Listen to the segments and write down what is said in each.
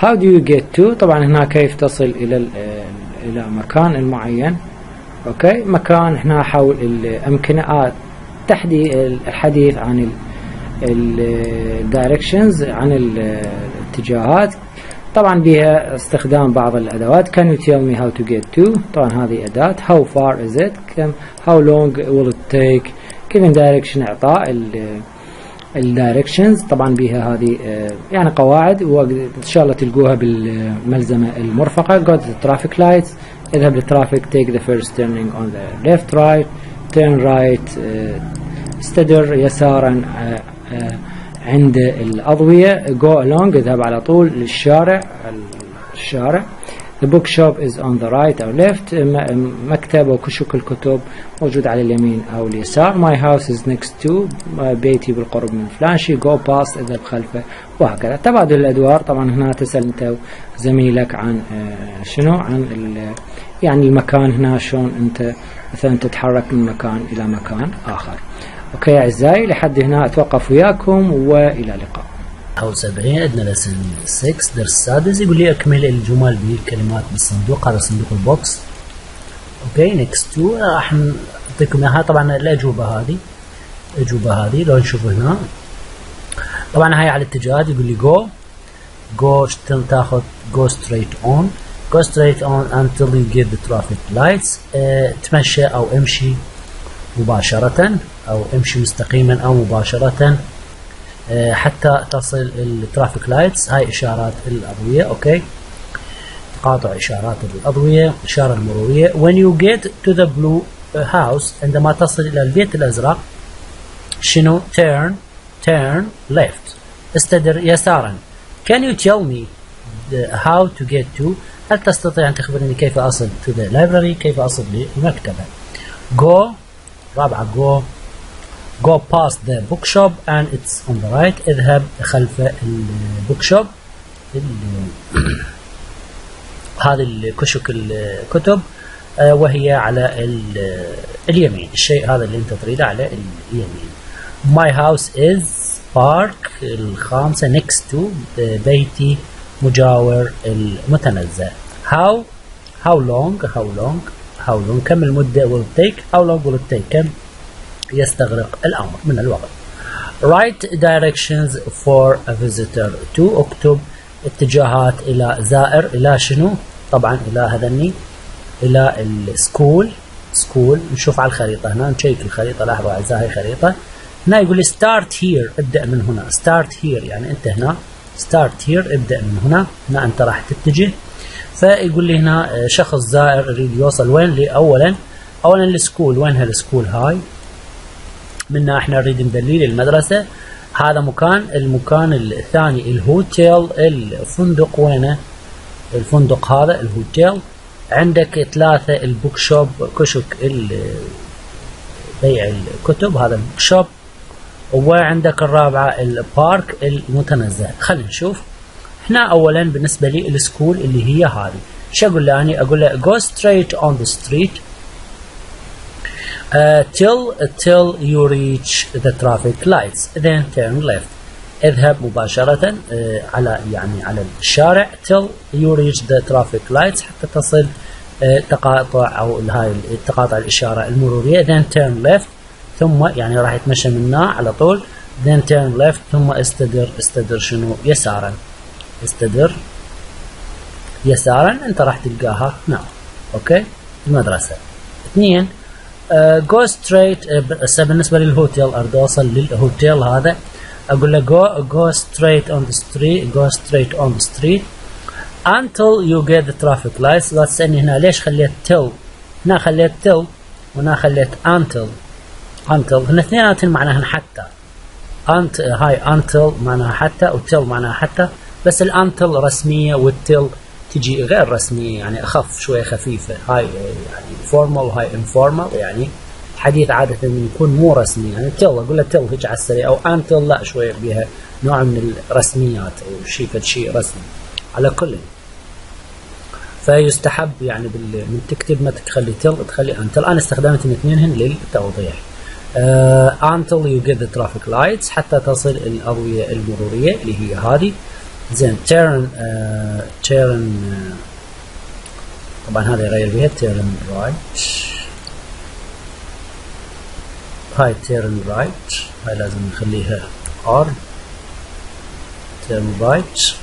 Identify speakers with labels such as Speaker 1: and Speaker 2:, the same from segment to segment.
Speaker 1: how do you get to، طبعا هنا كيف تصل إلى مكان معين. أوكي، مكان هنا حول الأمكنة، الحديث عن directions، عن الاتجاهات. طبعا بها استخدام بعض الأدوات. can you tell me how to get to، طبعا هذه أداة. how far is it، how long will it take، given direction، إعطاء directions. طبعا بها هذه يعني قواعد، وإن شاء الله تلقوها بالملزمة المرفقة. go to the traffic lights، اذهب للترافيك. take the first turning on the left right، turn right، استدر يسارا عند الأضوية. go along، اذهب على طول للشارع. the bookshop is on the right or left، مكتب وكشك الكتب موجود على اليمين أو اليسار. my house is next to، بيتي بالقرب من فلان شيء. go past، اذهب خلفه، وهكذا. تبادل الأدوار. طبعا هنا تسأل أنت وزميلك عن شنو، عن يعني المكان هنا شلون أنت مثلا تتحرك من مكان إلى مكان آخر. أوكي يا أعزائي، لحد هنا أتوقف وياكم، وإلى اللقاء.
Speaker 2: أو 70 عندنا لسن 6 درس السادس. يقول لي أكمل الجمل بالكلمات بالصندوق، هذا صندوق البوكس. أوكي، نيكست تو راح نعطيكم إياها. طبعا الأجوبة هذه لو نشوف هنا، طبعا هاي على الاتجاهات. يقول لي جو تاخذ go straight on until you get the traffic lights، تمشى أو امشي مباشرة، أو امشي مستقيما أو مباشرة حتى تصل الترافيك لايتس. هاي إشارات الأضوية. أوكي، تقاطع إشارات الأضوية، إشارة المرورية. when you get to the blue house، عندما تصل إلى البيت الأزرق، شنو؟ turn left، استدر يسارا. can you tell me how to get to، هل تستطيع أن تخبرني كيف أصل to the library، كيف أصل للمكتبة. رابعة go past the bookshop and it's on the right، اذهب خلف البوكشوب، هذه الكشك الكتب، وهي على اليمين. الشيء هذا اللي انت تريده على اليمين. my house is park، الخامسة next to، بيتي مجاور المتنزه. how long كم المدة will take، how long will it take، كم يستغرق الأمر من الوقت. write directions for a visitor to، اكتب اتجاهات إلى زائر. إلى شنو؟ طبعا إلى هذني، إلى السكول. نشوف على الخريطة هنا، نشيك الخريطة. لاحظوا أعزائي خريطة هنا يقول لي start here، ابدأ من هنا. start here يعني أنت هنا، start here ابدأ من هنا. هنا أنت راح تتجه. فيقول لي هنا شخص زائر يريد يوصل وين؟ أولا السكول. وينها السكول؟ هاي منا احنا نريد ندليل المدرسة. هذا المكان الثاني الهوتيل، الفندق. وينه الفندق؟ هذا الهوتيل. عندك 3 البوك شوب، كشك بيع الكتب، هذا البوك شوب. وعندك الرابعة البارك، المتنزه. خلينا نشوف هنا. اولا بالنسبة لي السكول اللي هي هذه، شو اقول له؟ يعني اقول له go straight on the street till you reach the traffic lights then turn left، اذهب مباشرة على الشارع till you reach the traffic lights، حتى تصل تقاطع أو هاي تقاطع الإشارة المرورية. then turn left، ثم يعني راح يتمشى من هنا على طول. then turn left، ثم استدر شنو؟ يسارا. استدر يسارا، انت راح تلقاها هنا. اوكي، المدرسة. 2 go straight. هسه بالنسبة للهوتيل اريد اوصل للهوتيل هذا، اقول له go straight on the street until you get the traffic lights. لا تسألني هنا ليش خليت till، هنا خليت till وهنا خليت until. هنا اثنيناتهم معناها حتى. هاي until معناها حتى، وtill معناها حتى، بس الانتل رسمية والتل تجي غير رسمية، يعني أخف شوية، خفيفة. هاي يعني formal وهاي informal، يعني الحديث عادة يكون مو رسمي. يعني تل أقول له تل هيك على السريع، أو أنتل لا شوية بها نوع من الرسميات أو شيء رسمي. على كل فيستحب يعني من تكتب ما تخلي تل، تخلي أنتل. أنا استخدمت الاثنين للتوضيح. until you get the traffic lights، حتى تصل الأضوية المرورية اللي هي هذه. زين turn طبعا هذا يغير بها turn right. هاي turn right هاي لازم نخليها R. turn right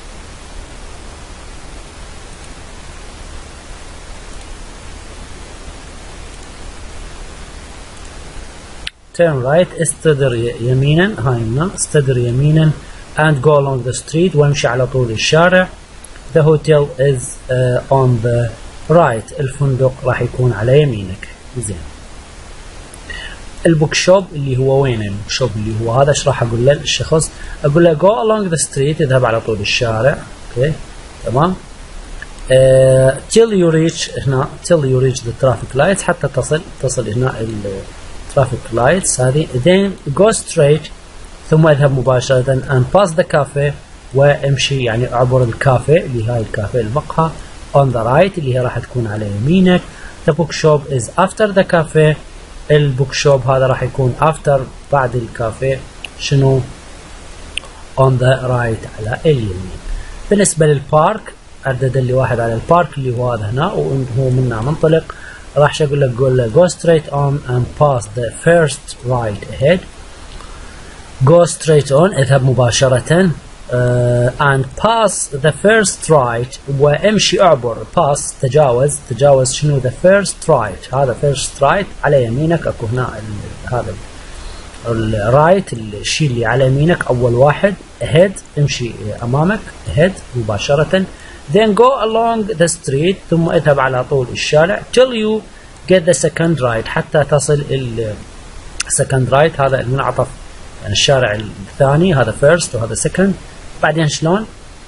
Speaker 2: turn right استدر يمينا. هاي هنا استدر يمينا and go along the street وامشي على طول الشارع. the hotel is on the right. الفندق راح يكون على يمينك. زين البوك شوب اللي هو وين البوك شوب اللي هو هذا ايش راح اقول له الشخص؟ اقول له go along the street اذهب على طول الشارع. اوكي تمام. till you reach هنا till you reach the traffic lights حتى تصل هنا traffic lights هذه. then go straight ثم اذهب مباشرة and pass the cafe وامشي يعني اعبر الكافيه اللي هاي الكافيه المقهى on the right اللي هي راح تكون على يمينك. the book shop is after the cafe. البوك شوب هذا راح يكون after بعد الكافيه شنو on the right على اليمين. بالنسبة للبارك عدد اللي واحد على البارك اللي هو هذا هنا وهو منه منطلق راح اقول لك قول له go straight on and pass the first right ahead. go straight on اذهب مباشرة and pass the first right وامشي اعبر pass تجاوز شنو the first right. هذا first right على يمينك اكو هنا هذا الرايت الشيء اللي على يمينك اول واحد ahead امشي امامك ahead مباشرة. then go along the street ثم اذهب على طول الشارع till you get the second right حتى تصل second right. هذا المنعطف يعني الشارع الثاني هذا first وهذا second. بعدين شلون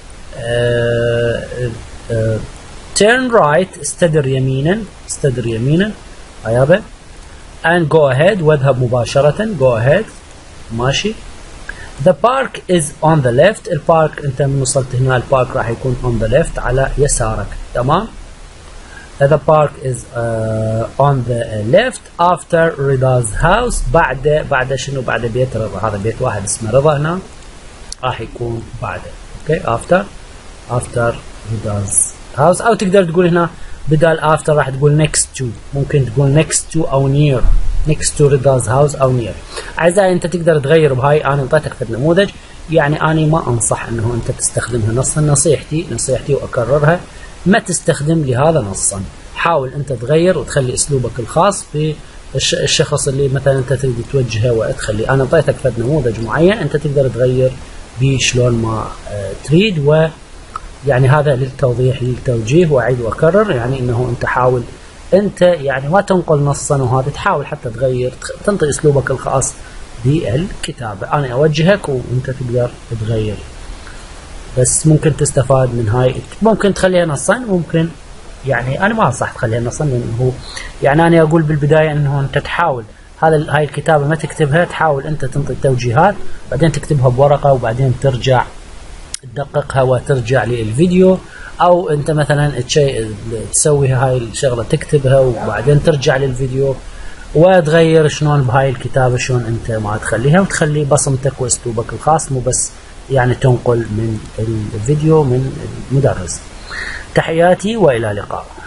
Speaker 2: turn right استدر يمينا هيابه and go ahead واذهب مباشرة go ahead ماشي. the park is on the left. البارك انت من وصلت هنا البارك راح يكون on the left على يسارك. تمام. the park is on the left after Rida's house. بعد شنو بعد بيت رضا. هذا بيت واحد اسمه رضا هنا راح يكون بعده. اوكي after Rida's house او تقدر تقول هنا بدال after راح تقول next to. ممكن تقول next to او near next to Rida's house او near. اعزائي انت تقدر تغير بهاي. انا انطيتك في النموذج يعني انا ما انصح انه انت تستخدمها نصا. نصيحتي واكررها ما تستخدم لهذا نصا. حاول انت تغير وتخلي اسلوبك الخاص في الشخص اللي مثلا انت تريد توجهه وتخلي. انا انطيتك في نموذج معين انت تقدر تغير بشلون ما تريد. ويعني هذا للتوضيح للتوجيه واعيد واكرر يعني انه انت حاول انت يعني ما تنقل نصا وهذا تحاول حتى تغير تنطي اسلوبك الخاص بالكتابة. انا اوجهك وانت تقدر تغير بس ممكن تستفاد من هاي. ممكن تخليها نصا ممكن يعني انا ما انصح تخليها نصا لانه هو يعني انا اقول بالبداية انه انت تحاول هاي الكتابة ما تكتبها. تحاول انت تنطي التوجيهات بعدين تكتبها بورقة وبعدين ترجع تدققها وترجع للفيديو او انت مثلا تسوي هاي الشغلة تكتبها وبعدين ترجع للفيديو وتغير شلون بهاي الكتابة شلون انت ما تخليها وتخلي بصمتك واسلوبك الخاص مو بس يعني تنقل من الفيديو من المدرس. تحياتي والى اللقاء.